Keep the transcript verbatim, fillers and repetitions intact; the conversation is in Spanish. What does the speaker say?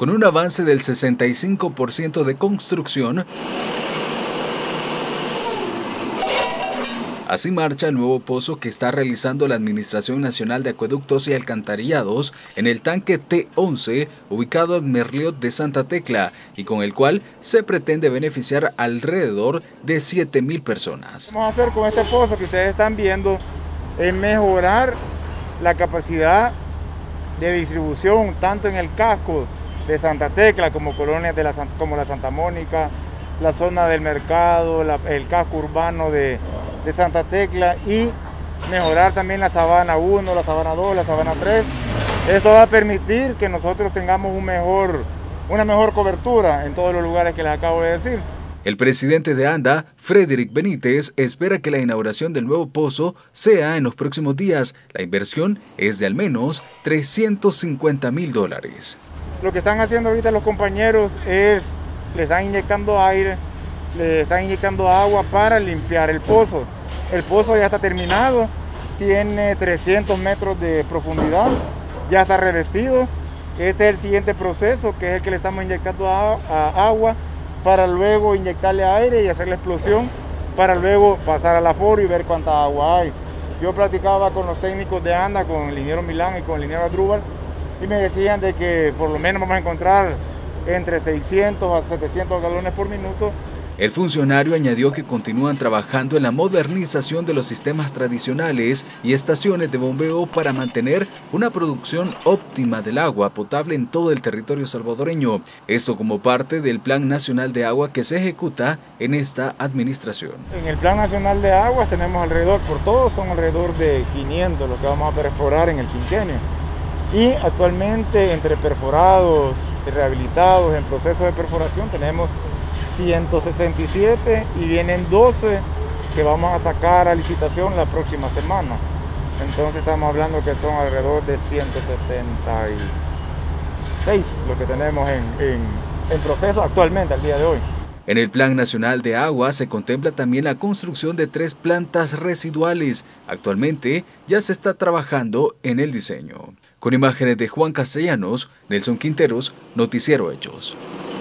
con un avance del sesenta y cinco por ciento de construcción. Así marcha el nuevo pozo que está realizando la Administración Nacional de Acueductos y Alcantarillados en el tanque T once, ubicado en Merliot de Santa Tecla, y con el cual se pretende beneficiar alrededor de siete mil personas. Vamos a hacer con este pozo que ustedes están viendo es mejorar la capacidad de distribución tanto en el casco de Santa Tecla como colonias de la, como la Santa Mónica, la zona del mercado, la, el casco urbano de, de Santa Tecla, y mejorar también la sabana uno, la sabana dos, la sabana tres. Esto va a permitir que nosotros tengamos un mejor, una mejor cobertura en todos los lugares que les acabo de decir. El presidente de ANDA, Frederick Benítez, espera que la inauguración del nuevo pozo sea en los próximos días. La inversión es de al menos trescientos cincuenta mil dólares. Lo que están haciendo ahorita los compañeros es, le están inyectando aire, le están inyectando agua para limpiar el pozo. El pozo ya está terminado, tiene trescientos metros de profundidad, ya está revestido. Este es el siguiente proceso, que es el que le estamos inyectando a, a agua, para luego inyectarle aire y hacer la explosión, para luego pasar al aforo y ver cuánta agua hay. Yo platicaba con los técnicos de ANDA, con el ingeniero Milán y con el ingeniero Adrúbal, y me decían de que por lo menos vamos a encontrar entre seiscientos a setecientos galones por minuto. El funcionario añadió que continúan trabajando en la modernización de los sistemas tradicionales y estaciones de bombeo para mantener una producción óptima del agua potable en todo el territorio salvadoreño. Esto como parte del Plan Nacional de Agua que se ejecuta en esta administración. En el Plan Nacional de Aguas tenemos alrededor, por todos son alrededor de quinientos los que vamos a perforar en el quinquenio. Y actualmente entre perforados y rehabilitados en proceso de perforación tenemos ciento sesenta y siete y vienen doce que vamos a sacar a licitación la próxima semana. Entonces estamos hablando que son alrededor de ciento setenta y seis lo que tenemos en, en, en proceso actualmente al día de hoy. En el Plan Nacional de Agua se contempla también la construcción de tres plantas residuales. Actualmente ya se está trabajando en el diseño. Con imágenes de Juan Castellanos, Nelson Quinteros, Noticiero Hechos.